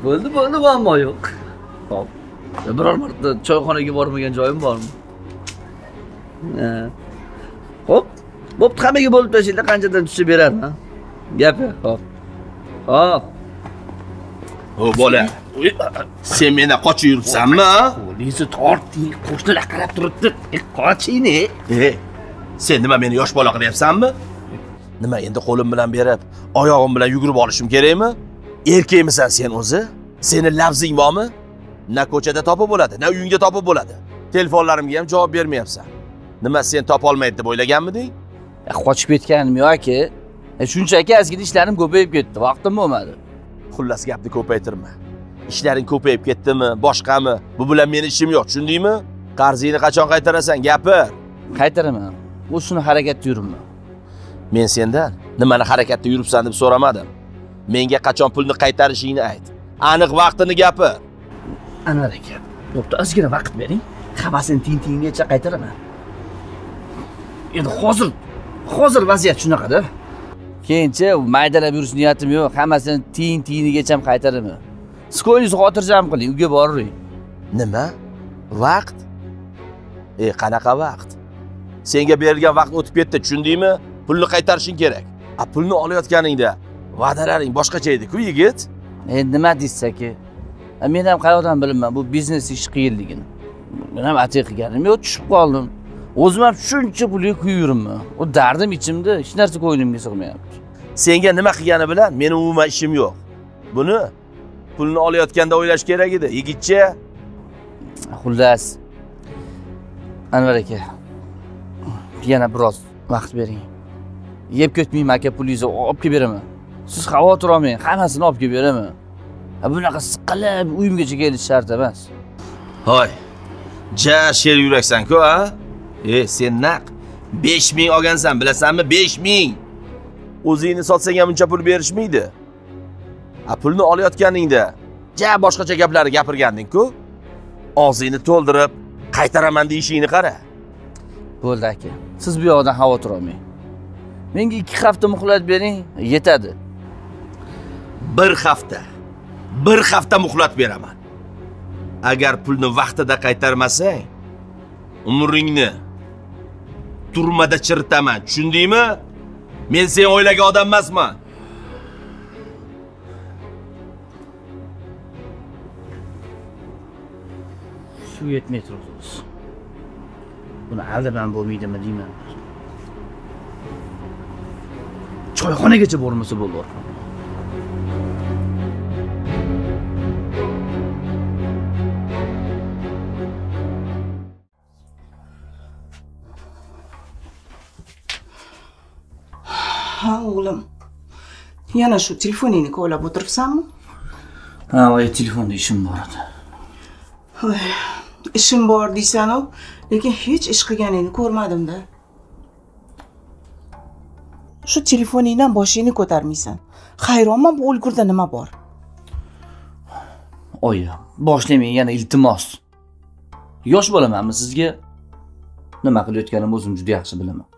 Bo'ldi, muammo yo'q. Hop. Biror marta choyxonaga bormagan joyim bormi? Hop. Bo'pti, hammaga bo'lib tashinglar, qanchadan tushib berarman. Gapi, hop. Hop. O bola, sen mendan qochib yuribsanmi? Qo'lingizni torting, qo'shnilar qarab turibdi. Qoching-ne. Sen nima meni yosh bola qilyapsanmi? Nima endi qo'lim bilan berib, oyog'im bilan yugurib olishim kerakmi? Erkakmisan sen o'zi? Seni lafzing bormi? Na ko'chada topib bo'ladi, na uyingda topib bo'ladi. Telefonlarimga ham javob bermayapsan. Nima sen topa olmaydi deb o'ylaganmiding? Qochib ketganim yo'q aka. Shunchaki ozgina ishlarim ko'payib ketdi, vaqtim bo'lmadi. Xullas gapni ko'paytirma. Ishlaring ko'payib ketdimi, boshqami? Bu bilan meni ishim yo'q, tushundingmi? Qarzingni qachon qaytarasan, gapir. Qaytaraman. O'shuni harakatda yuribman. Men sendan nimani harakatda yuribsan deb so'ramadim. Menga qachon pulni qaytarishingni ayt. Aniq vaqtini gapir. Anvar aka, bo'pti, ozgina vaqt bering. Hammasini tintinggacha qaytaraman. Endi hozir vaziyat shunaqa-da. Keyincha maydalab yurish niyatim yo'q. Hammasini tiyinigacha ham qaytaraman. Siz qo'yingizni xotirjam qiling, uyga boring. Nima? Vaqt? Qanaqa vaqt? Senga berilgan vaqt o'tib ketdi, tushundingmi? Pulni qaytarishing kerak. Pulni olayotganingda va'dalaring boshqacha edi-ku, yigit. Nima deysiz aka? Men ham qayoqdan bilaman bu biznes ish qiyinligini. Men ham atiq qilganim yo'q, tushib qoldim. O'zim ham shuncha pulga kuyib yuribman. O dardim ichimda, hech narsa ko'nglimga sig'mayapti. Senga nima qilgani bilan meni umuman ishim yo'q. Buni pulni olayotganda o'ylash kerak edi, yigitcha. Xullas. Anvar aka, yana biroz vaqt bering. Yeb ketmayman aka, pulingizni olib kelib beraman. Siz xavotir olmang, hammasini olib kelib beraman. Bunaqa siqilib uyimgacha kelish shart emas. Hoy. Ja sher yuraksan-ku, ha? Sen naq 5000 olgansan, bilasanmi? 5000. O'zingni sotsang ham uncha pul berishmaydi. Pulni olayotganingda ja boshqacha gaplarni gapirganding-ku. Og'zingni to'ldirib, qaytaraman deyishingni qara. Bo'ldi aka. Siz bu yoqdan xavotir olmang. Menga 2 hafta muhlat bering, yetadi. 1 hafta muhlat beraman. Agar pulni vaqtida qaytarmasang, umringni turmada chiritaman, tushundingmi? Men sen o'ylagan odam emasman. Shu yetmay turibsiz. Buni aldaman bo'lmaydimi deyman. Choyxonagacha bormasa bo'ldi. Ha o'g'lim. Yana shu telefoningni ko'ylab o'tiribsanmi? Ha, voy telefonda ishim bor edi. Voy, ishim bor deysan-ku, lekin hech ish qilganingni ko'rmadim-da. Shu telefoningdan boshingni ko'tarmaysan. Hayronman, bu o'lgurda nima bor? Oyi, boshlamang, yana iltimos. Yosh bolamanmi sizga? Nima qilayotganimni o'zim juda yaxshi bilaman.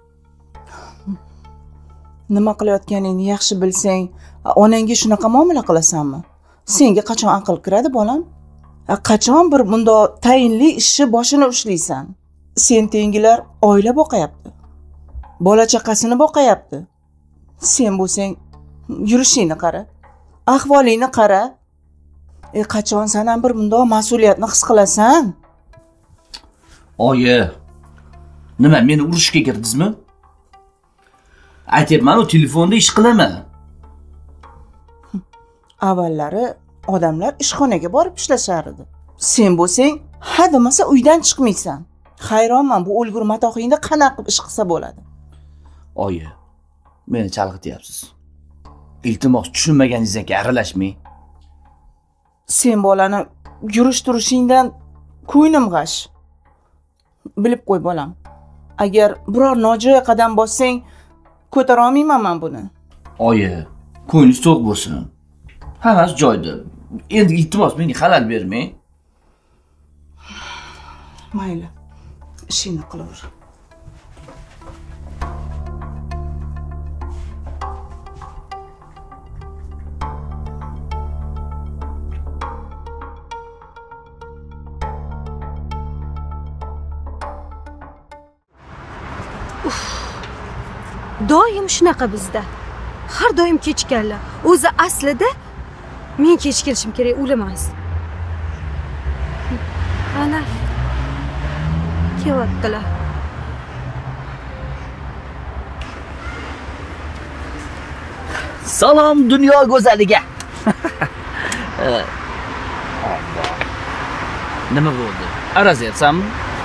Nima qilayotganingni yaxshi bilsang, onangga shunaqa muomala qilasanmi? Senga qachon aql kiradi, bolam? Qachon bir bundoq tayinli ishni boshini ushlaysan? Sen tengilar oila boqayapti. Bola chaqasini boqayapti. Sen bo'lsang, yurishingni qara. Ahvolingni qara. Qachon sen ham bir bundoq mas'uliyatni his qilasan? Oyi, nima meni urushga kirdingizmi? Aytyapman, u telefonda ish qilaman. Avvallari odamlar ishxonaga borib ishlashar edi. Sen bo'lsang, ha demasa uydan chiqmaysan. Hayronman, bu o'lgur matohingda qanaqa qilib ish qilsa bo'ladi. Oyi, meni chalg'ityapsiz. Iltimos, tushunmaganingizga aralashmang. Sen bolani yurish turishingdan ko'nglim g'ash. Bilib qo'y, bolam. Agar biror nojo'ya qadam bossang, ko'tara olmayman men buni. Oyi, ko'nglingiz to'q bo'lsin. Hammasi joyida. Endi iltimos menga xalal bermang. Mayli. Ishingni qilaver. Doim shunaqa bizda. Har doim kechikkanlar. O'zi aslida men kech kelishim kerak, o'lamas. Ana. Kelyaptilar. Salom dunyo go'zaliga. Nima bo'ldi? Arazyapsanmi?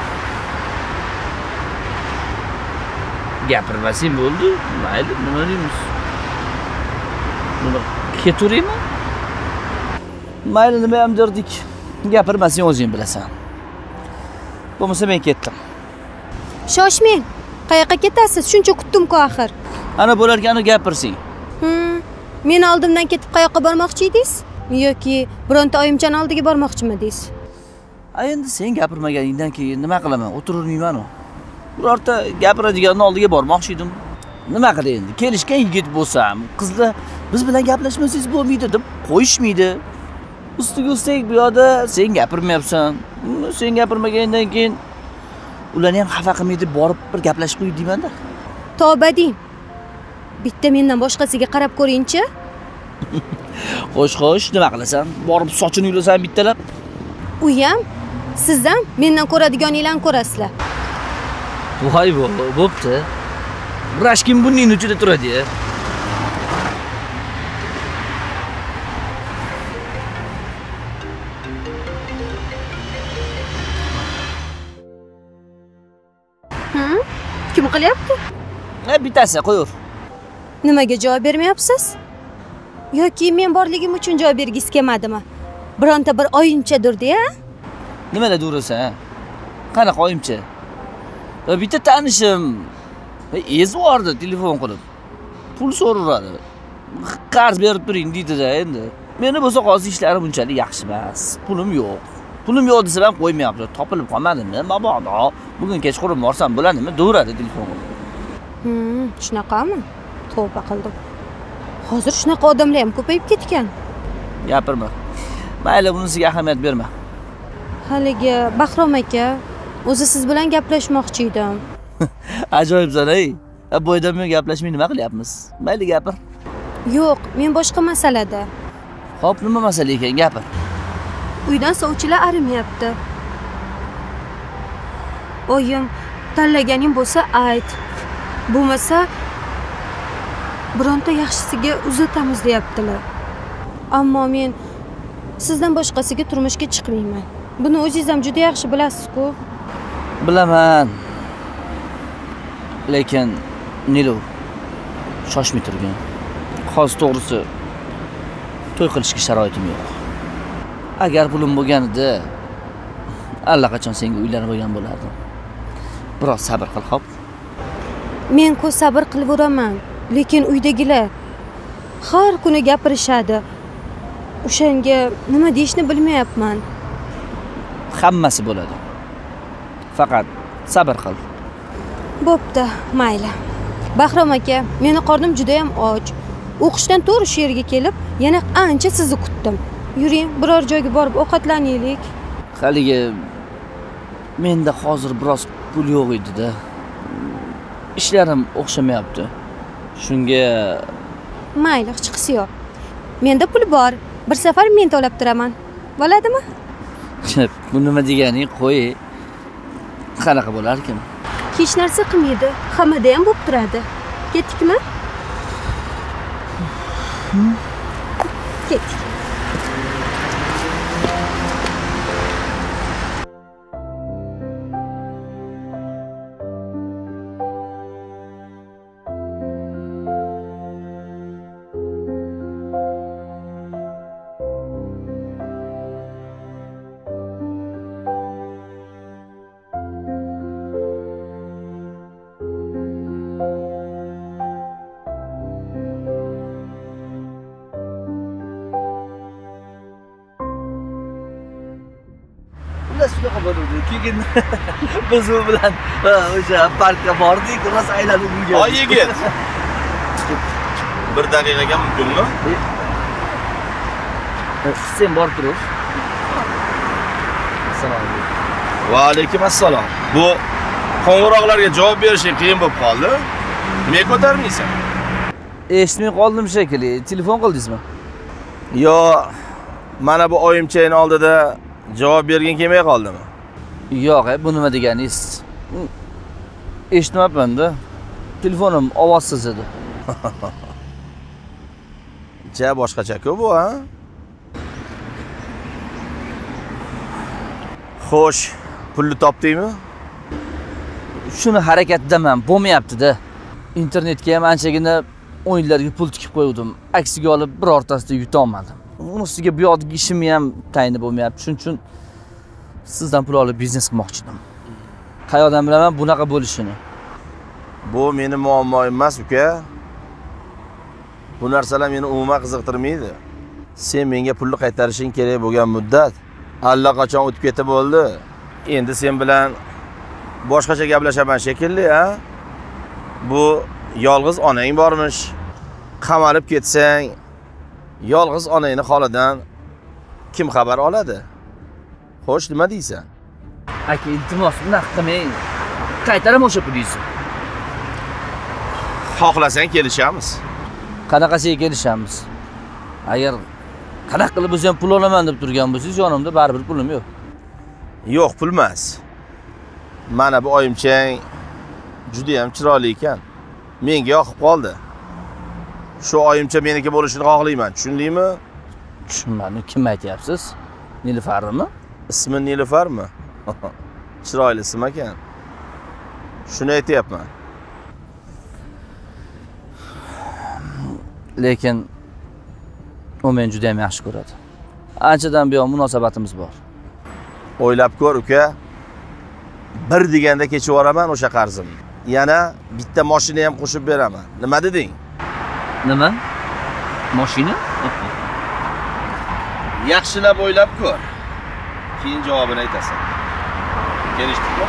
Gapirmasang bo'ldi. Mayli, nima deymiz? Nima ketaveraymi? Mayli, nima ham derdik. Gapirmasang o'zing bilasan. Bo'lmasa men ketdim. Shoshmang. Qayoqqa ketasiz? Shuncha kutdim-ku axir. Ana bo'larkani gapirsing. Men oldimdan ketib qayoqqa bormoqchi edingiz? Yoki bironta oyimchan oldiga bormoqchimidingiz? Endi sen gapirmaganingdan keyin nima qilaman? O'tirmayman-ku. Birorta gapiradiganning oldiga bormoqchi edim. Nima qilay endi? Kelishgan yigit bo'lsam, qizlar biz bilan gaplashmasangiz bo'lmaydi deb qo'yishmaydi. Ustiga ustak bu yoqda sen gapirmayapsan. Sen gapirmagandan keyin ularni ham xafa qilmaydi, borib bir gaplashib qo'y deyman-da. Tavba deng. Bitta mendan boshqasiga qarab ko'ring-chi. Xo'sh, nima qilasan? Borib sochini yulasan bittalab. U ham, siz ham mendan ko'radiganinglarni ko'rasizlar. Voy bo'pti. Rashkim bunning uchida turadi-ya. Kim qilyapti? Bittasi qo'yur. Nimaga javob bermayapsiz? Yoki men borligim uchun javob bergisiz kelmadimi? Bironta bir oyimchadir-da. Nimalar durasan? Qanaqa oyimcha? Bitta tanishim ezvordi telefon qilib. Pul so'radi. Qarz berib turing deydi-da endi. Meni bo'lsa hozir ishlarim unchalik yaxshi emas. Pulim yo'q. Pulim yo'q desa ham qo'ymayapti. Topilib qolmadimi? Mabodo. Bugun kechqurun borsam bo'ladimi? Do'radi telefon qilib. Shunaqami? Tavba qildim. Hozir shunaqa odamlar ham ko'payib ketgan. Gapirma. Mayli, bunisiga ahamiyat berma. Haligi Bahrom aka, o'zi siz bilan gaplashmoqchi edim. Ajoyibsan-ey. Boydan men gaplashmay nima qilyapmiz? Mayli gapir. Yo'q, men boshqa masalada. Xo'p, nima masala ekan? Gapir. Uydan sovchilar arimayapti. Oyim, tanlaganing bo'lsa ayt. Bo'lmasa bironta yaxshisiga uzatamiz deyaptilar. Ammo men sizdan boshqasiga turmushga chiqmayman. Buni o'zingiz ham juda yaxshi bilasiz-ku. Bilaman. Lekin Nilo shoshmay turgin. Hozir to'g'risi to'y qilishga sharoitim yo'q. Agar pulim bo'lganida allaqachon senga uylanib olgan bo'lardim. Biroz sabr qil, xo'p? Men-ku sabr qilaveraman, lekin uydagilar har kuni gapirishadi. O'shanga nima deyishni bilmayapman. Hammasi bo'ladi. Faqat sabr qil. Bo'pti, mayli. Bahrom aka, meni qornim juda ham och. O'qishdan to'g'ri shu yerga kelib, yana ancha sizni kutdim. Yuring, biror joyga borib ovqatlanaylik. Haligi menda hozir biroz pul yo'q edi-da. Ishlarim o'xshamayapti. Shunga mayli, hech qisi yo'q. Menda pul bor. Bir safar men to'lab turaman. Bo'ladimi? Bu nima deganing? Qo'y. Qanaqa bo'lar ekan? Hech narsa qilmaydi. Hammada ham bo'lib turadi. Ketdikmi? Ketdik. Shunaqa bo'ldi. Keyin biz u bilan o'sha parkka bordik, rosa aylanib yurgan. Voy yigit. Bir daqiqaga mumkinmi? Sen borib tur. Assalomu alaykum. Va alaykum assalom. Bu Qo'ng'iroqlarga javob berishing qiyin bo'lib qoldi. Nimaga ko'tarmaysan? Eshitmay qoldim shekilli. Telefon qildingizmi? Yo, mana bu oyimchayning oldida javob bergin kelmay qoldimi? Yo'q, bu nima deganingiz? Eshitmabman-da. Telefonim ovozsiz edi. Ja boshqacha-ku bu, ha? Xo'sh, pulni topdingmi? Shuni harakatdaman, bo'lmayapti-da. Internetga ham anchagina o'yinlarga pul tikib qo'ydim. Aksiga olib birortasida yuta olmadim. Unisiga bu yoqdagi ishimni ham tayinib bo'lmayapti. Shuning uchun sizdan pul olib biznes qilmoqchi edim. Qayoqdan bilaman bunaqa bo'lishini? Bu meni muammoim emas, uka. Bu narsalar meni umuman qiziqtirmaydi. Sen menga pulni qaytarishing kerak bo'lgan muddat allaqachon o'tib ketib bo'ldi. Endi sen bilan boshqacha gaplashaman shekilli, ha? Bu yolg'iz onang bormish. Qamalib ketsang, yolg'iz onangni holidan kim xabar oladi? Xo'sh, nima deysan? Aka, iltimos, bunaqa qilmang. Qaytaraman o'sha pulingizni. Xohlasang kelishamiz. Qanaqasiga kelishamiz? Agar qanaqa qilib o'zi ham pul olaman deb turgan bo'lsangiz, yonimda baribir pulim yo'q. Yo'q, pul emas. Mana bu oyimchang juda ham chiroyli ekan. Menga yoqib qoldi. Shu oyimcha meniki bo'lishini xohlayman, tushundingmi? Tushunmadim, kim aytyapsiz? Nilufarmi? Ismi Nilufarmi? Chiroyli ism ekan. Shuni aytyapman. Lekin u meni juda ham yaxshi ko'radi. Anchadan buyon munosabatimiz bor. O'ylab ko'r, uka. Bir deganda kechib yuboraman o'sha qarzimni. Yana bitta mashina ham qo'shib beraman. Nima deding? Nima? Mashina? Yaxshilab o'ylab ko'r. Keyin javobini aytasan. Kelishdikmi?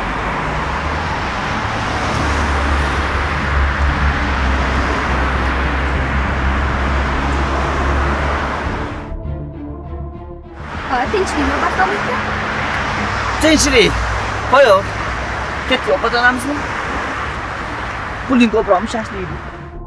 Tinchlikmi Bahrom aka? Tinchlik. Qo'yib. Ketib ovqatlanamizmi? Puling ko'proqmi shashlaydi?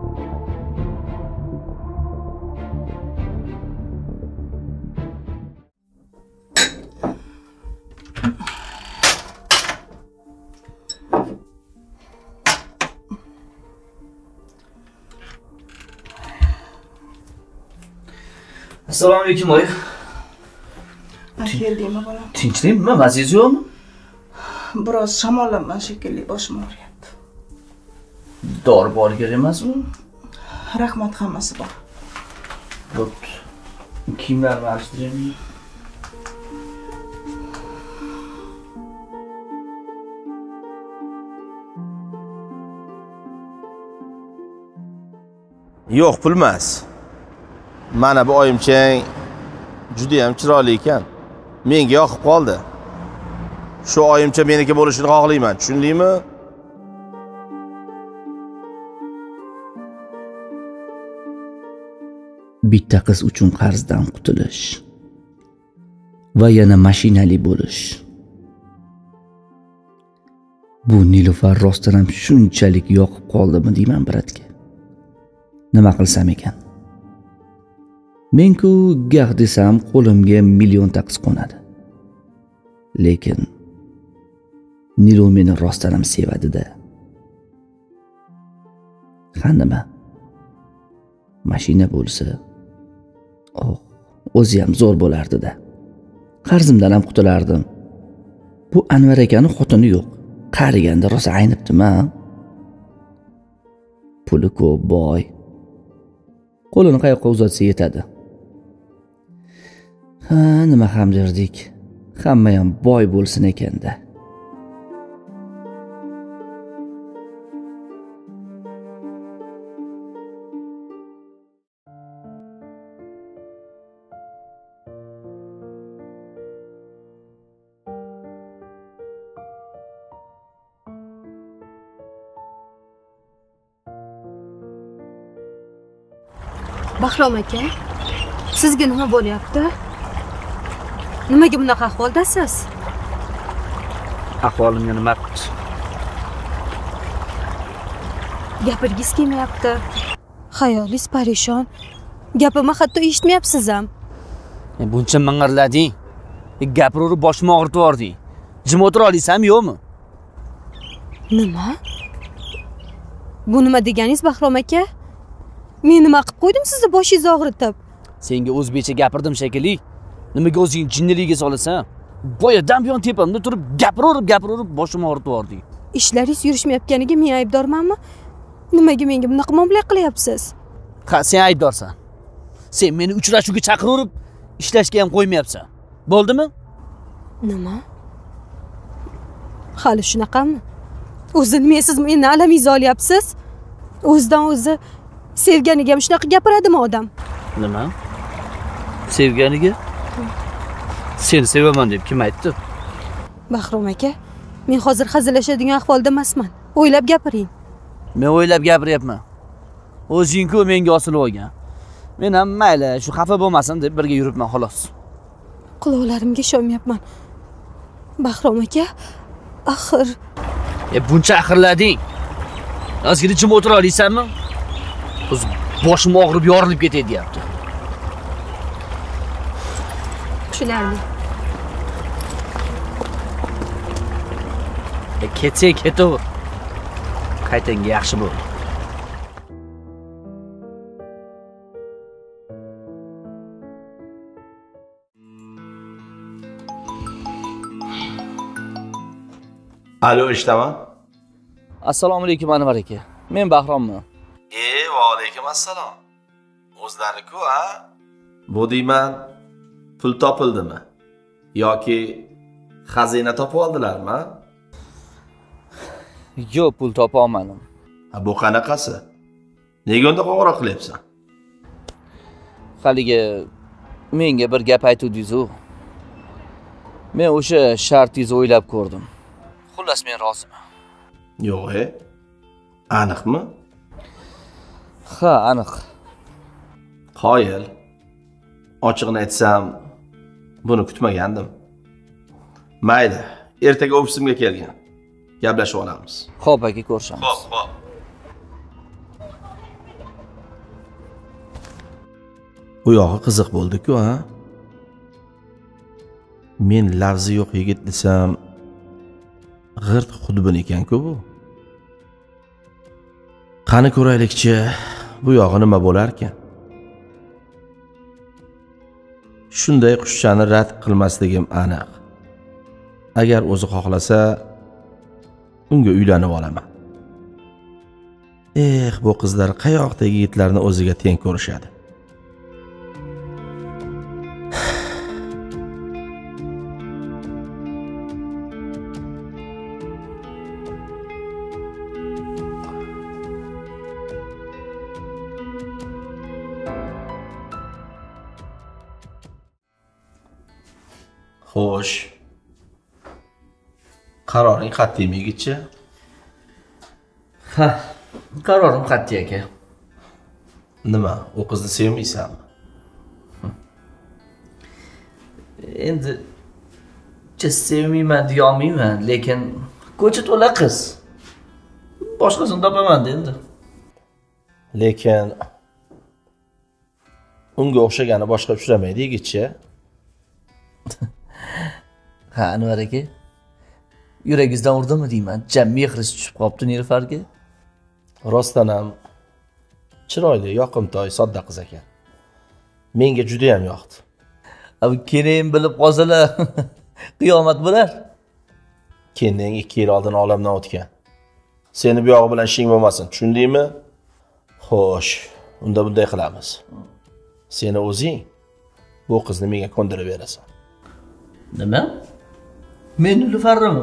Assalomu alaykum oyi. Keldingmi bolam? Tinchlikmi? Maziz yo'qmi? Biroz shamollaman shekilli, boshim og'riyapti. Dori bor kerak emasmi? Rahmat, hammasi bor. Bo'pti. Kiyimlarni alishtiraymi? Yo'q, pul emas. Mana bu oyimchang juda ham chiroyli ekan. Menga yoqib qoldi. Shu oyimcha meniki bo'lishini xohlayman, tushundingmi? Bitta qiz uchun qarzdan qutulish va yana mashinali bo'lish. Bu Nilufar rostdan ham shunchalik yoqib qoldimi deyman bratga. Nima qilsam ekan? Men-ku gah desam qo'limga million taqis qo'nadi. Lekin Nilu meni rostdan ham sevadi-da. Nima? Mashina bo'lsa, o'zi ham zo'r bo'lardi-da. Qarzimdan ham qutulardim. Bu Anvar akaning xotini yo'q. Qariganda rosa aynibdim-a. Puli ko'p, boy. Qo'lini qayoqqa uzatsa yetadi. Nima ham derdik. Hamma ham boy bo'lsin ekanda. Bahrom aka, sizga nima bo'lyapti? Nimaga bunaqa ahvoldasiz? Ahvolimga nima qildi? Gapirgis kelmayapti. Xayolingiz parishon. Gapimni hatto eshitmayapsiz ham. Buncha ming'irlading. Gapiraverib boshimni og'ritib yubording. Jim o'tira olaysanmi, yo'qmi? Nima? Bu nima deganingiz, Bahrom aka? Men nima qilib qo'ydim sizni boshingizni og'ritib? Senga o'zbekcha gapirdim shekilli. Nimaga o'zing jinniligiga solasan? Boyadan buyon tepamda turib gapiraverib boshimni og'ritib yubording. Ishlaringiz yurishmayotganiga men aybdormanmi? Nimaga menga bunaqa muomala qilyapsiz? Ha, sen aybdorsan. Sen meni uchrashuvga chaqiraverib, ishlashga ham qo'ymayapsan. Bo'ldimi? Nima? Hali shunaqami? O'zi nima siz meni alamingizni olyapsiz? O'zidan o'zi sevganiga ham shunaqa gapiradimi odam? Nima? Sevganiga? Seni sevaman deb kim aytdi? Bahrom aka, men hozir hazillashadigan ahvolda emasman. O'ylab gapiring. Men o'ylab gapiryapman. O'zing-ku menga osilib olgan. Men ham mayli, shu xafa bo'lmasin deb birga yuribman xolos. Quloqlarimga ishonmayapman. Bahrom aka, axir buncha axirlading. Ozgina jim o'tira olaysanmi? O'z boshim og'rib, yorilib ketay deyapti. Tushunarli. Ketsang ketaver. Qaytanga yaxshi bo'l. Alo, eshitaman. Assalomu alaykum Anvar aka. Men Bahromman. Va alaykum assalom. O'zlari-ku, ha? Bu deyman, pul topildimi? Yoki xazina topib oldilarmi? Yo'q, pul topa olmadim. Bu qanaqasi? Nega unda qo'ng'iroq qilyapsan? Haligi menga bir gap aytdingiz-ku. Men o'sha shartingizni o'ylab ko'rdim. Xullas men roziman. Yo'q, aniqmi? Ha, aniq. Qoyil. Ochiqni aytsam, buni kutmagandim. Mayli, ertaga ofisimga kelgin. Gaplashib olamiz. Xo'p aka, ko'rishamiz. Xo'p. Bu yog'i qiziq bo'ldi-ku, ha? Men lafzi yo'q yigit desam, g'irt xudbin ekan-ku bu. Qani ko'raylikchi, bu yog'i nima bo'lar ekan? Shunday qushchani rad qilmasligim aniq. Agar o'zi xohlasa, unga uylanib olaman. Bu qizlar qayoqdagi yigitlarni o'ziga teng ko'rishadi. Xo'sh. Qaroring qat'iymi yigitcha? Ha, qarorim qat'iy aka. Nima, u qizni sevmaysanmi? Endi sevmayman deya olmayman, lekin ko'cha to'la qiz. Boshqasini topaman-da endi. Lekin unga o'xshagani boshqa uchramaydi yigitcha. Ha, Anvar aka. Yuragingizdan urdimi deyman. Jam mehringiz tushib qopti Nilufarga. Rostdan ham chiroyli, yoqimtoy, sodda qiz ekan. Menga juda ham yoqdi. Abi keling bilib qolsalar, qiyomat bo'lar. Keling 2 yil oldin olamdan o'tgan. Seni bu yog'i bilan ishing bo'lmasin, tushundingmi? Xo'sh, unda bunday qilamiz. Seni o'zing bu qizni menga ko'ndirib berasan. Nima? Men Nilufarmi?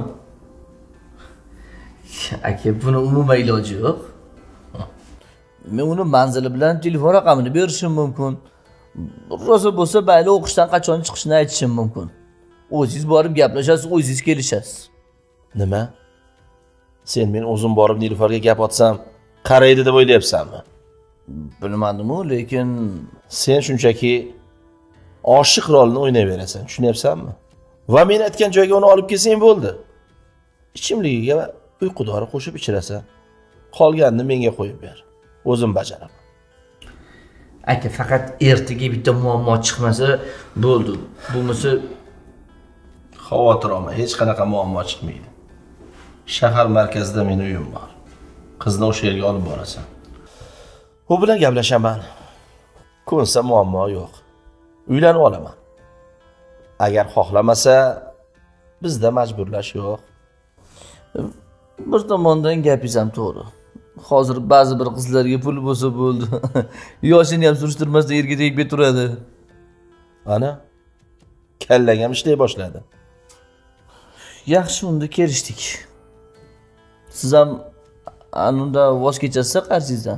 Aka, buni umuman iloji yo'q. Men uni manzili bilan telefon raqamini berishim mumkin. Rosa bo'lsa, bayli o'qishdan qachon chiqishini aytishim mumkin. O'zingiz borib gaplashasiz, o'zingiz kelishasiz. Nima? Sen men o'zim borib Nilufarga gap otsam, qaraydi deb o'ylayapsanmi? Bilmadim-ku, lekin sen shunchaki oshiq rolini o'ynayverasan, tushunyapsanmi? Va men aytgan joyga uni olib kelsang bo'ldi. Ichimligiga uyqudori qo'shib ichirasan. Qolganini menga qo'yib ber. O'zim bajaraman. Aka, faqat ertaga bitta muammo chiqmasa bo'ldi. Bunisi Xavotir olma, hech qanaqa muammo chiqmaydi. Shahar markazida mening uyim bor. Qizni o'sha yerga olib borasan. U bilan gaplashaman. Ko'nsa muammo yo'q. Uylanib olaman. Agar xohlamasa, bizda majburlash yo'q. bir tomondan gapingiz ham to'g'ri. Hozir ba'zi bir qizlarga pul bo'lsa bo'ldi. Yoshini ham surishtirmasdan yerga tegib turadi. Ana, kallang ham ishlay boshladi. Yaxshi, unda kelishdik. Siz ham unda voz kechasiz qarzingizdan.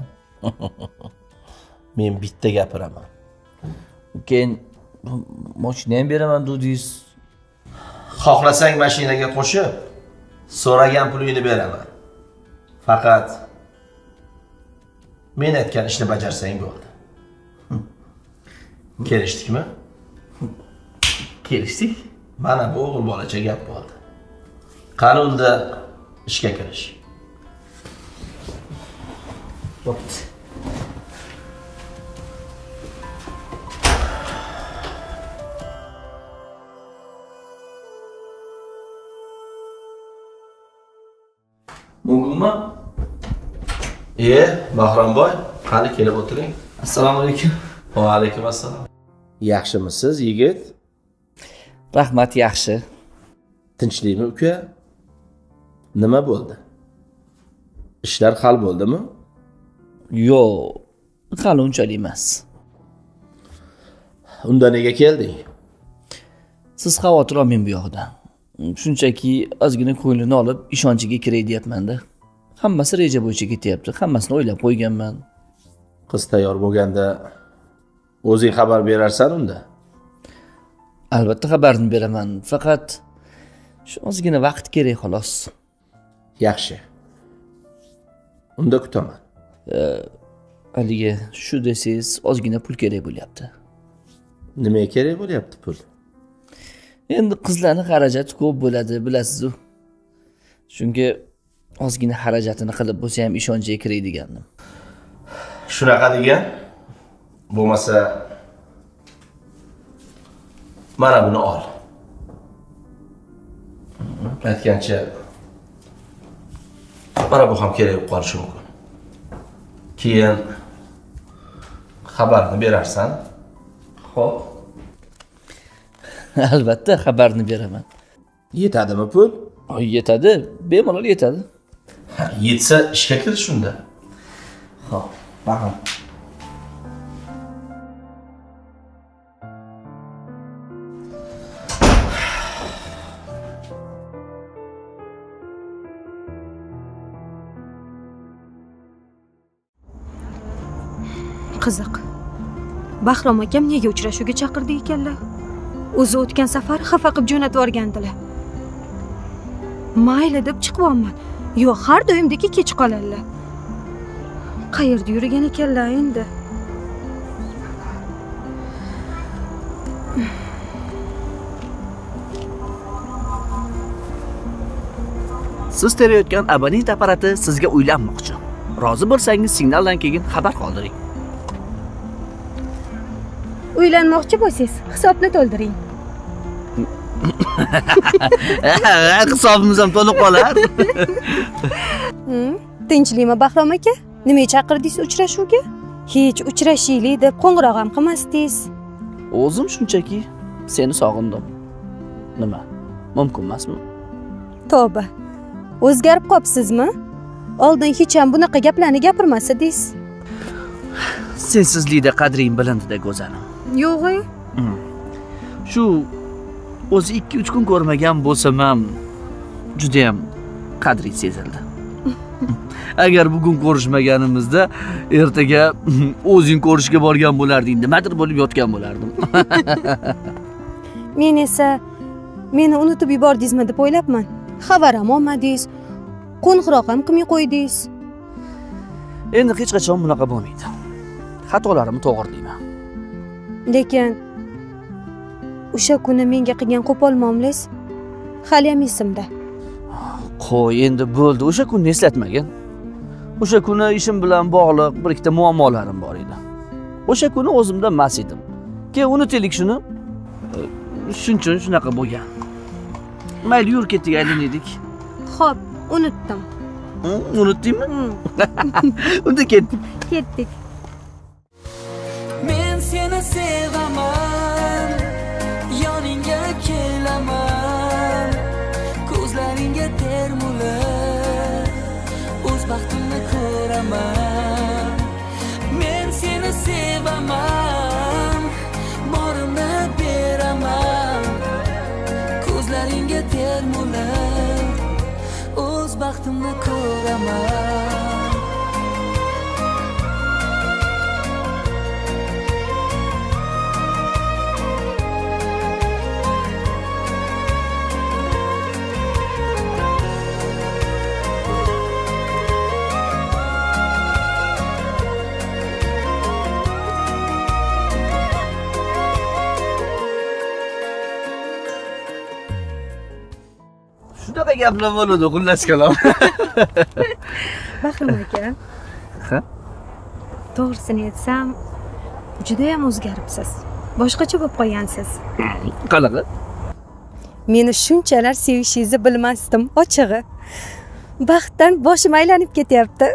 Men bitta gapiraman. Keyin mashina ham beraman dedingiz. Xohlasang mashinaga qo'shib, so'ragan pulingni beraman. Faqat men aytgan ishni bajarsang bo'ldi. Kelishdikmi? Kelishdik. Mana bu o'g'il bolacha gap bo'ldi. Qani unda ishga kirish. Bo'pti. Mungulma? Bahramboy, qani kelib o'tiring. Assalomu alaykum. Va alaykum assalom. Yaxshimisiz, yigit? Rahmat, yaxshi. Tinchlikmi, uka? Nima bo'ldi? Ishlar hal bo'ldimi? Yo'q, hali unchalik emas. Unda nega kelding? Siz xavotir olmang bu yoqdan. Shunchaki ozgina ko'nglini olib ishonchiga kiray deyapman-da. Hammasi reja bo'yicha ketyapti. Hammasini o'ylab qo'yganman. Qiz tayyor bo'lganda o'zing xabar berarsan unda. Albatta xabarini beraman. Faqat shu ozgina vaqt kerak xolos. Yaxshi. Unda kutaman. Haligi shu desangiz ozgina pul kerak bo'lyapti. Nima kerak bo'lyapti pul? Endi qizlarning xarajati ko'p bo'ladi, bilasiz-ku. Chunki ozgina xarajatini qilib bo'lsa ham ishonchiga kiray degandim. Shunaqa degan? Bo'lmasa mana buni ol. Aytgancha mana bu ham kerak bo'lib qolishi mumkin. Keyin xabarni berarsan. Xo'p. Albatta xabarni beraman. Yetadimi pul? Yetadi, bemalol yetadi. Yetsa ishga kirish shunda. Xo'p, baxam. Qiziq. Bahrom akam nega uchrashuvga chaqirdi ekanlar? O'zi o'tgan safar xafa qilib jo'natib yuborgandilar. Mayli deb chiqibman. Yo'q, har doimdek kech qoladilar. Qayerda yurgan ekanlar endi? Siz terayotgan abonent apparati sizga uylanmoqchi. Rozi bo'lsangiz signaldan keyin xabar qoldiring. Uylanmoqchi bo'lsangiz, hisobni to'ldiring. Hisobimiz ham to'lib qolar. Tinchlikmi Bahrom aka? Nimaga chaqirdingiz uchrashuvga? Hech uchrashaylik deb qo'ng'iroq ham qilmasdingiz. O'zim shunchaki seni sog'indim. Nima? Mumkin emasmi? Tavba. O'zgarib qopsizmi? Oldin hech ham bunaqa gaplarni gapirmas edingiz. Sensizlikda qadring bilindi-da go'zalim. Yo'g'i? Shu o'zi 2-3 kun ko'rmagan bo'lsam ham juda ham qadring sezildi. Agar bugun ko'rishmaganimizda ertaga o'zing ko'rishga borgan bo'larding, nimadir bo'lib yotgan bo'lardim. Men esa meni unutib yubordingizmi deb o'ylabman. Xabar ham olmadingiz, qo'ng'iroq ham qilmay qo'ydingiz. Endi hech qachon bunaqa bo'lmaydi. Xatolarimni to'g'rilayman. Lekin o'sha kuni menga qilgan qo'pol muomalangiz hali ham esimda. Qo'y, endi bo'ldi, o'sha kunni eslatmagin. O'sha kuni ishim bilan bog'liq bir ikkita muammolarim bor edi. O'sha kuni o'zimda mas edim. Keyin unutaylik shuni. Shuning uchun shunaqa bo'lgan. Mayli, yur ketdik, aylanaylik. Xo'p, unutdim. Unutdingmi? Unda ketdik. Ketdik. Men seni sevaman, yoningga kelaman, ko'zlaringga termulib, o'z baxtimni ko'raman. Men seni sevaman, borimni beraman, ko'zlaringga termulib, o'z baxtimni ko'raman. Shunaqa gaplar bo'ladi, xullas kalom. Bahrom aka. Ha? To'g'risini aytsam, juda ham o'zgaribsiz. Boshqacha bo'lib qolgansiz. Qanaqa? Meni shunchalar sevishingizni bilmasdim, ochig'i. Baxtdan boshim aylanib ketyapti.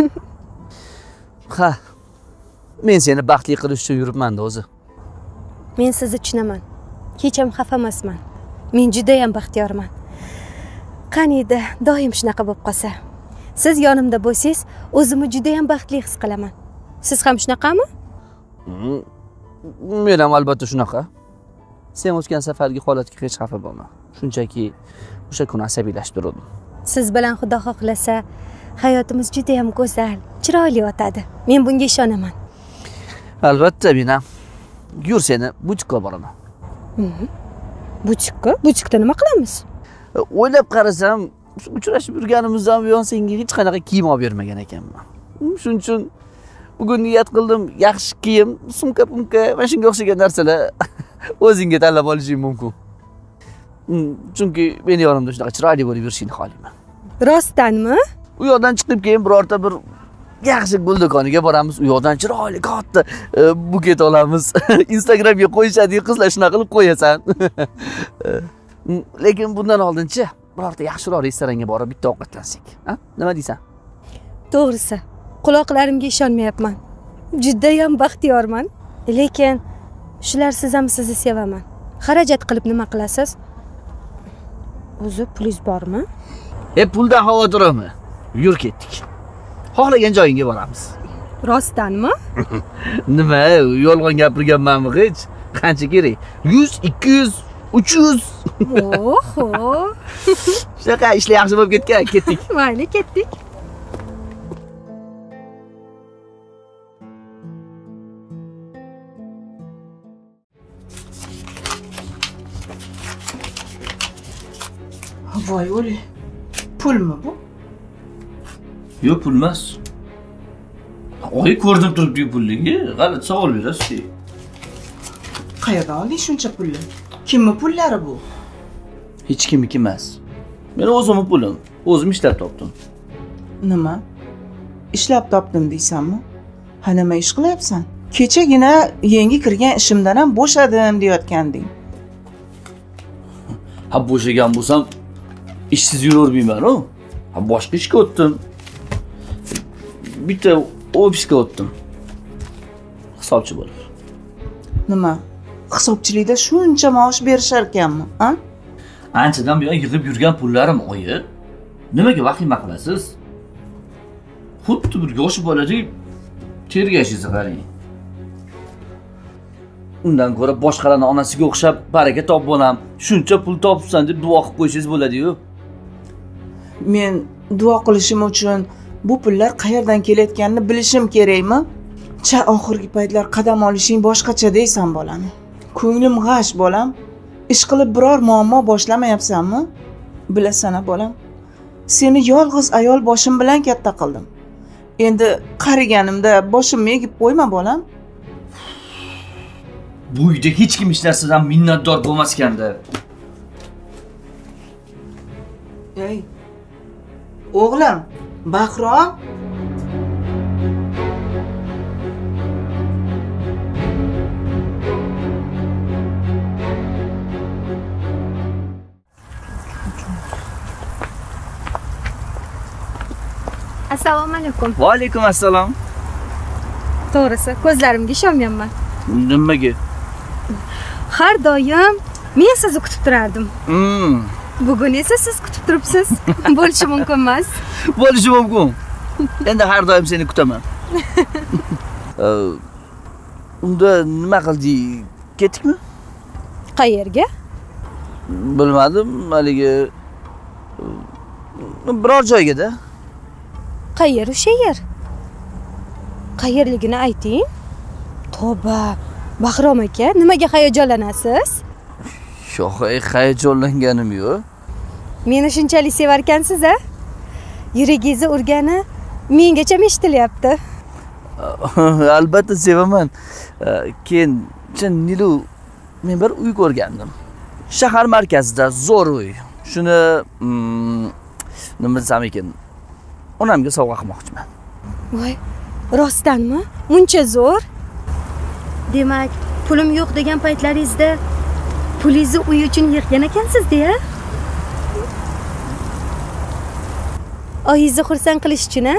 Ha. Men seni baxtli qilish uchun yuribman-da o'zi. Men sizni tushunaman. Hech ham xafa emasman. Men juda ham baxtiyorman. Qaniydi, doim shunaqa bo'lib qolsa. Siz yonimda bo'lsangiz, o'zimni juda ham baxtli his qilaman. Siz ham shunaqami? Men ham albatta shunaqa. Sen o'tgan safargi holatga hech xafa bo'lma. Shunchaki o'sha kuni asabiylashib turdim. Siz bilan Xudo xohlasa, hayotimiz juda ham go'zal, chiroyli o'tadi. Men bunga ishonaman. Albatta, men ham. Yur, seni butikka boraman. Butikka? Butikda nima qilamiz? O'ylab qarasam, uchrashib yurganimizdan buyon senga hech qanaqa kiyim olib bermagan ekanman. Shuning uchun bugun niyat qildim, yaxshi kiyim, sumka-pumka va shunga o'xshagan narsalar o'zingga tanlab olishing mumkin. Chunki meni yonimda shunaqa chiroyli bo'lib yurishingni xohlayman. Rostdanmi? U yoqdan chiqib keyin birorta bir yaxshi gul do'koniga boramiz. U yoqdan chiroyli katta buket olamiz. Instagramga qo'yishadigan qizlar shunaqa qilib qo'yasan. Lekin bundan oldinchi birorta yaxshiroq restoranga borib bitta ovqatlansak, ha? Nima deysan? To'g'risi, quloqlarimga ishonmayapman. Juda ham baxtiyorman. Lekin shularsiz ham sizni sevaman. Xarajat qilib nima qilasiz? O'zi pulingiz bormi? Puldan xavotirmi? Yur ketdik. Xohlagan joyingga boramiz. Rostdanmi? Nima, yolg'on gapirganmanmi hech? Qancha kerak? 100, 200, 300. Oho. Shunaqa ishlar yaxshi bo'lib ketgan, ketdik. Mayli, ketdik. Voy o'li. Pulmi bu? Yo'q, pul emas. Oy, ko'rdim turibdi pulligi. G'alati savol berasiz. Qayerdan olding shuncha pulni? Kimmi pullari bu? Hech kimniki emas. Meni o'zimning pulim. O'zim ishlab topdim. Nima? Ishlab topdim deysanmi? Ha, nima ish qilyapsan? Kechagina yangi kirgan ishimdan ham bo'shadim deyotganding. Ha, bo'shagan bo'lsam, ishsiz yuravermayman-ku. Ha, boshqa ishga o'tdim. Bitta ofisga o'tdim. Hisobchi bo'lib. Nima? Hisobchilikda shuncha maosh berishar ekanmi, ha? Anchadan buyon yig'ib yurgan pullarim oyi. Nimaga vahima qilasiz? Xuddi bir yosh boladek tergashingizni qarang. Undan ko'ra boshqalarning onasiga o'xshab baraka topib olam, shuncha pul topibsan deb duo qilib qo'yishingiz bo'ladi-yu. Men duo qilishim uchun bu pullar qayerdan kelayotganini bilishim kerakmi? Oxirgi paytlar qadam olishing boshqacha deysan bolani. Ko'nglim g'ash bolam. Ish qilib biror muammo boshlamayapsanmi? Bilasan-a bolam? Seni yolg'iz ayol boshim bilan katta qildim. Endi qariganimda boshimni egib qo'yma bolam. Bu uyda hech kim hech narsadan minnatdor bo'lmas ekanda. Ey. O'g'lim, Bahrom, Assalomu alaykum. Va alaykum assalom. To'g'risi, ko'zlarimga ishonmayapman. Nimaga? Har doim men sizni kutib turardim. Bugun esa siz kutib turibsiz. Bo'lishi mumkin emas. Bo'lishi mumkin. Endi har doim seni kutaman. Unda nima qildik? Ketdikmi? Qayerga? Bilmadim, haligi biror joyga-da. Qayer o'sha yer? Qayerligini ayting. Tavba, Bahrom aka, nimaga hayajonlanasiz? Yo'q, hayajonlanganim yo'q. Meni shunchalik sevar ekansiz, a? Yuragingizni urgani mengacha eshitilyapti. Albatta sevaman. Keyin Nilu, men bir uy ko'rgandim. Shahar markazida zo'r uy. Shuni nima desam ekan? Onamga sovg'a qilmoqchiman. Voy, rostdanmi? Muncha zo'r? Demak, pulim yo'q degan paytlaringizda pulingizni uy uchun yig'gan ekansiz-da? Oyingizni xursand qilish uchun-a?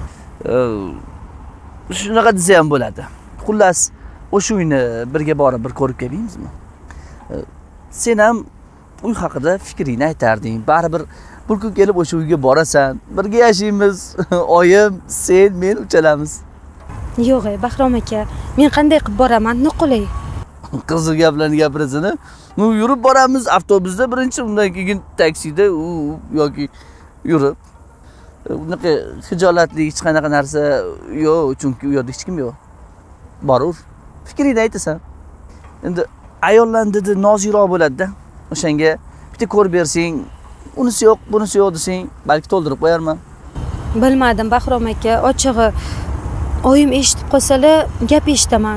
Shunaqa desa ham bo'ladi. Xullas, o'sha uyni birga borib bir ko'rib kelamizmi? Sen ham uy haqida fikringni aytarding. Baribir bir kun kelib o'sha uyga borasan, birga yashaymiz. Oyim, sen, men uchalamiz. Yo'q, Bahrom aka, men qanday qilib boraman, nuqulay. Qiziq gaplarni gapirasini. Nu yurib boramiz avtobusda birinchi, undan keyin taksida yoki yurib. Unaqa hijolatli hech qanaqa narsa yo'q, chunki u yerda hech kim yo'q. Borur. Fikringni aytasan. Endi ayollar dedi nozikroq bo'ladi-da. O'shanga bitta ko'rib bersang, unisi yo'q, bunisi yo'q desang, balki to'ldirib qo'yarman. Bilmadim, Bahrom aka, ochig'i oyim eshitib qolsalar, gap eshitaman.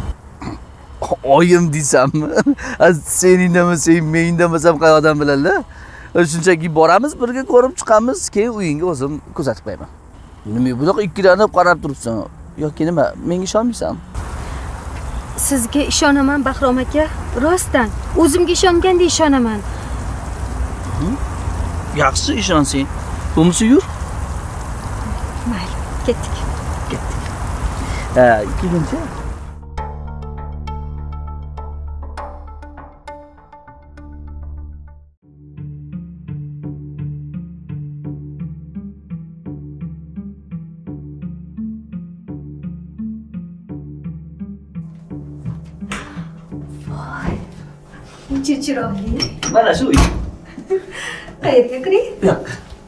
Oyim deysanmi? Sen indamasang, men indamasam qayoqdan bilalar? Shunchaki boramiz, birga ko'rib chiqamiz, keyin uyingga o'zim kuzatib qo'yaman. Nima bunaqa ikkilanib qarab turibsan? Yoki nima? Menga ishonmaysanmi? Sizga ishonaman, Bahrom aka. Rostdan, o'zimga ishongandek ishonaman. Yaxshi ishonsang. Bo'lmasa yur. Mayli, ketdik. Ikkinchi. Muncha chiroyli. Mana shu uy. Qayerga kiring? Yo'q.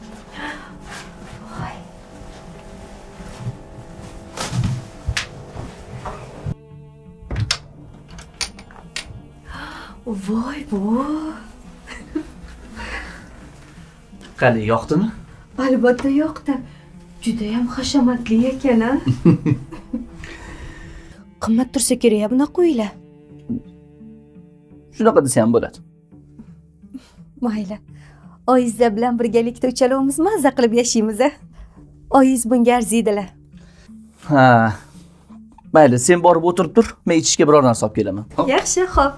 Voy, voy. Qani, yoqdimi? Albatta yoqdi. Juda ham hashamatli ekan-a. Qimmat tursa kerak bunaqa uylar. Shunaqa desa ham bo'ladi. Mayli. Oyizlar bilan birgalikda uchalovimiz mazza qilib yashaymiz-a. Oyiz bunga arziydilar. Ha. Mayli, sen borib o'tirib tur, men ichishga biror narsa olib kelaman. Yaxshi, xo'p.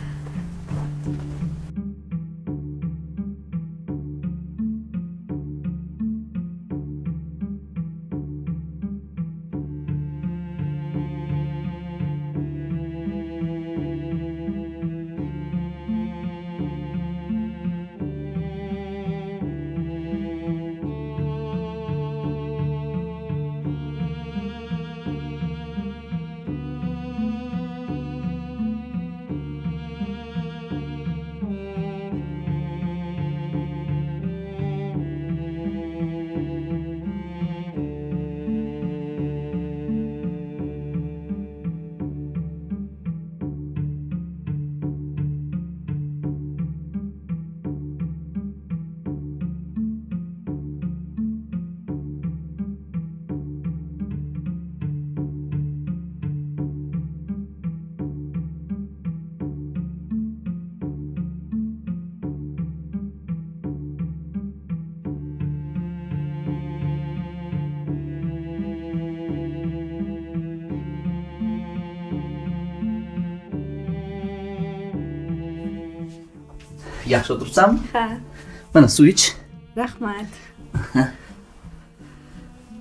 Yaxshi o'tiribsanmi? Ha. Mana suv ich. Rahmat.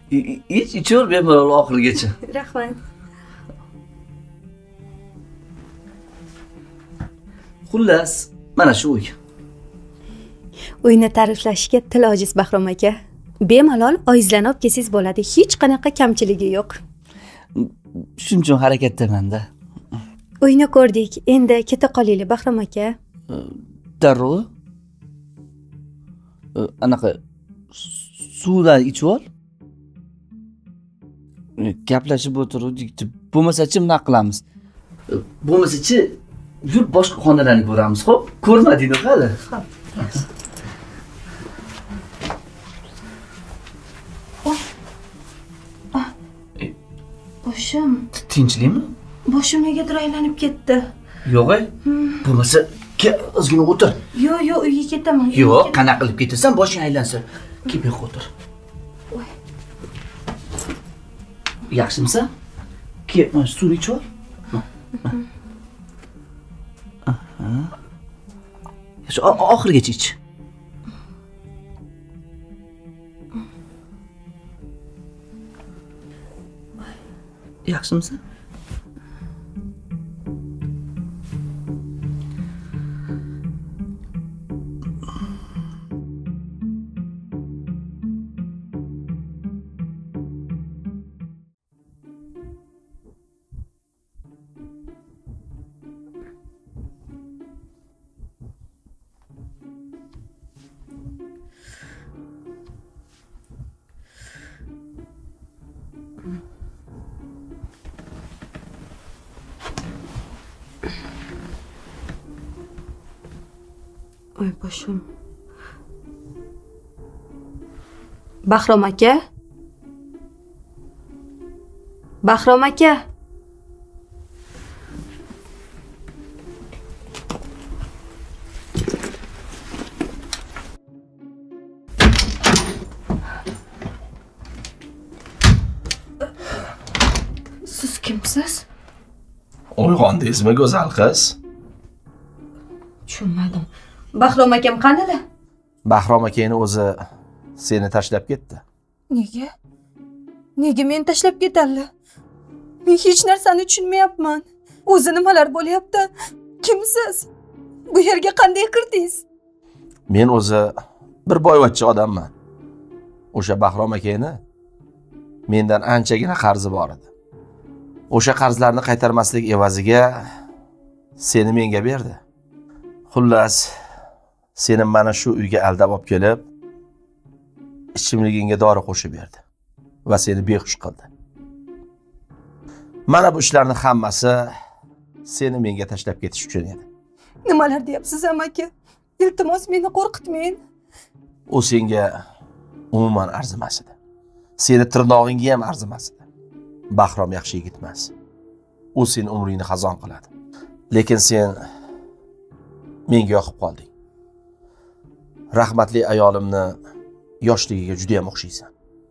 ichaver bemalol oxirigacha. Rahmat. Xullas, mana shu uy. Uyni ta'riflashga til ojiz Bahrom aka. Bemalol oyizlanib olib kelsangiz bo'ladi. Hech qanaqa kamchiligi yo'q. Shuning uchun harakatdaman-da. Uyni ko'rdik. Endi keta qolaylik Bahrom aka. Darrov. Anaqa suvdan ichib ol. Gaplashib o'tirdik. Bo'lmasa-chi nima qilamiz? Bo'lmasa-chi yur boshqa xonalarni ko'ramiz, xo'p? Ko'rmadingmi hali? Boshim. Tinchlikmi? Boshim negadir aylanib ketdi. Yo'q-a? Bo'lmasa, ozgina o'tir. Yo'q, uyga ketaman. Yo'q, qanaqa qilib ketasan, boshing aylansin. Kelib yo'q o'tir. Yaxshimisan? Kelib, mana suv ichib ol. Shu oxirigacha ich. Yaxshimisan? Oy boshim. Bahrom aka? Bahrom aka? Siz kimsiz? Uyg'ondingizmi go'zal qiz? Tushunmadim. Bahrom akam qanida? Bahrom akangni o'zi seni tashlab ketdi. Nega? Nega meni tashlab ketadilar? Men hech narsani tushunmayapman. O'zi nimalar bo'lyapti? Kimsiz? Bu yerga qanday kirdingiz? Men o'zi bir boyvachcha odamman. O'sha Bahrom akangni mendan anchagina qarzi bor edi. O'sha qarzlarni qaytarmaslik evaziga seni menga berdi. Xullas, seni mana shu uyga aldab olib kelib, ichimligingga dori qo'shib berdi va seni behush qildi. Mana bu ishlarning hammasi seni menga tashlab ketish uchun edi. Nimalar deyapsiz amaki? Iltimos meni qo'rqitmang. U senga umuman arzimas edi. Seni tirnog'ingga ham arzimas edi. Bahrom yaxshi yigit emas. U seni umringni xazon qiladi. Lekin sen menga yoqib qolding. Rahmatli ayolimni yoshligiga juda ham o'xshaysan.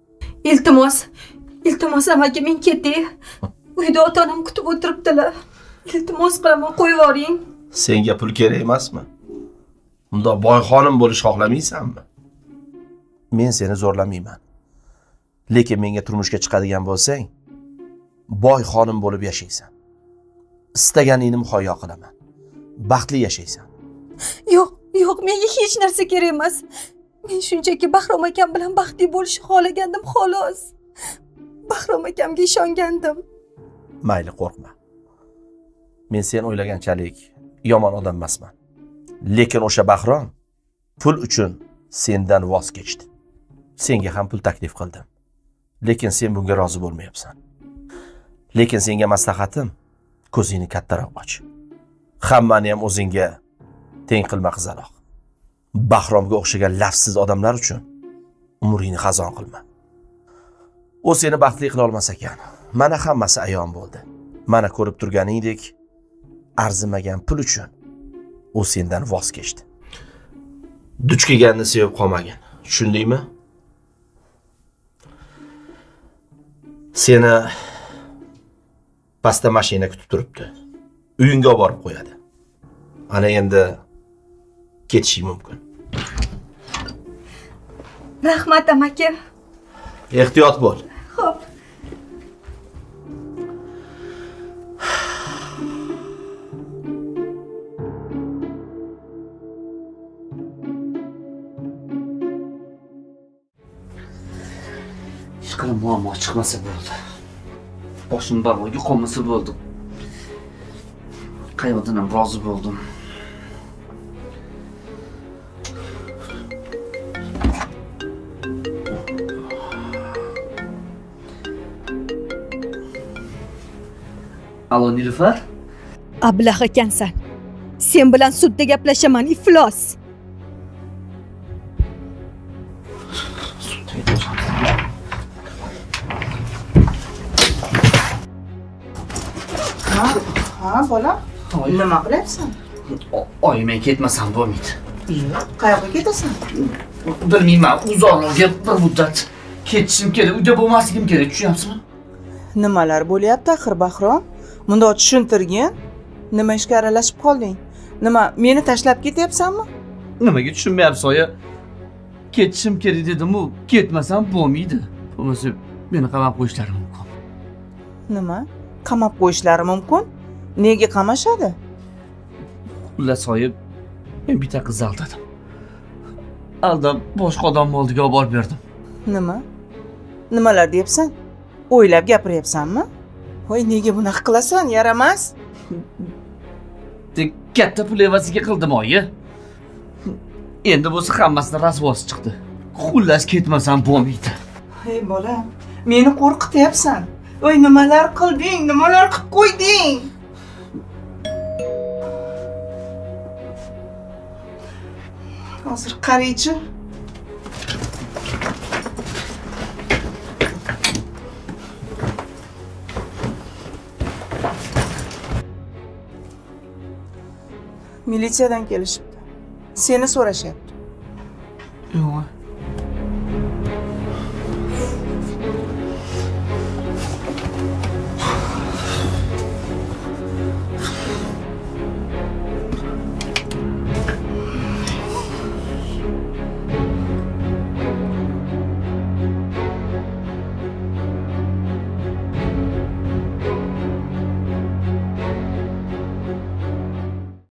Iltimos amaki, men ketay. Uyda ota-onam kutib o'tiribdilar. Iltimos qilaman, qo'yib yuboring. Senga pul kerak emasmi? Unda boy xonim bo'lish xohlamaysanmi? Men seni zo'rlamayman. Lekin menga turmushga chiqadigan bo'lsang, boy xonim bo'lib yashaysan. Istaganingni muhayyo qilaman. Baxtli yashaysan. Yo'q, menga hech narsa kerak emas. Men shunchaki Bahrom akam bilan baxtli bo'lishni xohlagandim, xolos. Bahrom akamga ishongandim. Mayli, qo'rqma. Men sen o'ylaganchalik yomon odam emasman. Lekin o'sha Bahrom pul uchun sendan voz kechdi. Senga ham pul taklif qildim. Lekin sen bunga rozi bo'lmayapsan. Lekin senga maslahatim, ko'zingni kattaroq och. Hammani ham o'zingga teng qilma qizaloq. Bahromga o'xshagan lafsiz odamlar uchun umringni xazon qilma. U seni baxtli qila olmas ekan. Mana hammasi ayon bo'ldi. Mana ko'rib turganingdek, arzimagan pul uchun u sendan voz kechdi. Duch kelganni sevib qolmagan. Tushundingmi? Seni pastda mashina kutib turibdi. Uyingga olib borib qo'yadi. Ana endi ketishing mumkin. Rahmat amaki. Ehtiyot bo'l. Xo'p. Hech qanday muammo chiqmasa bo'ldi. Boshim baloga qolmasa bo'ldi. Qayoqdan ham rozi bo'ldim. Alo Nilufar? Ablah ekansan. Sen bilan sudda gaplashaman, iflos. Ha, bolam. Nima qilyapsan? Oy, men ketmasam bo'lmaydi. Qayoqqa ketasan? Bilmayman, uzoqlarga bir muddat ketishim kerak, uyda bo'lmasligim kerak, tushunyapsizmi? Nimalar bo'lyapti axir Bahrom? Bundoq tushuntirgin. Nima ishga aralashib qolding? Nima, meni tashlab ketyapsanmi? Nimaga tushunmayapsiz, oyi? Ketishim kerak dedim-u, ketmasam bo'lmaydi. Bo'lmasa meni qamab qo'yishlari mumkin. Nima? Qamab qo'yishlari mumkin? Nega qamashadi? Xullas soyib, men bitta qizni aldadim. Aldab boshqa odam oldiga olib borib berdim. Nima? Nimalar deyapsan? O'ylab gapiryapsanmi? Voy, nega bunaqa qilasan? Yaramas. Katta pul evaziga qildim, oyi. Endi bo'lsa hammasini rasvosi chiqdi. Xullas ketmasam bo'lmaydi. Hey bola, meni qo'rqityapsan. Voy, nimalar qilding? Nimalar qilib qo'yding? Hozir qaraychi. Militsiyadan kelishibdi. Seni so'rashyapti. Yo'q.